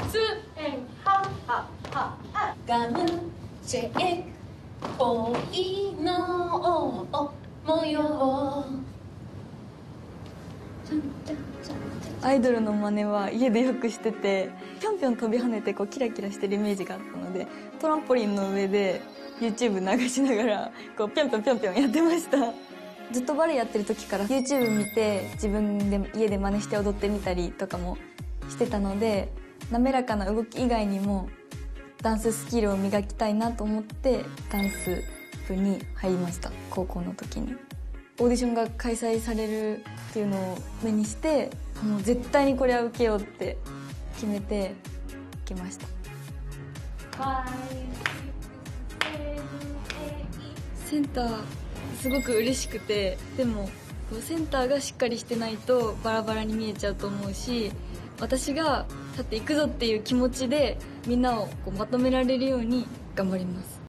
恋の模様。 アイドルの真似は家でよくしてて、ぴょんぴょん飛び跳ねてこうキラキラしてるイメージがあったので、トランポリンの上で YouTube 流しながらこうぴょんぴょんぴょんぴょんやってました。ずっとバレエやってる時から YouTube 見て自分で家で真似して踊ってみたりとかもしてたので、滑らかな動き以外にもダンススキルを磨きたいなと思ってダンス部に入りました。高校の時にオーディションが開催されるっていうのを目にして、もう絶対にこれは受けようって決めて受けました。センターすごく嬉しくて、でもセンターがしっかりしてないとバラバラに見えちゃうと思うし、私が立っていくぞっていう気持ちでみんなをこうまとめられるように頑張ります。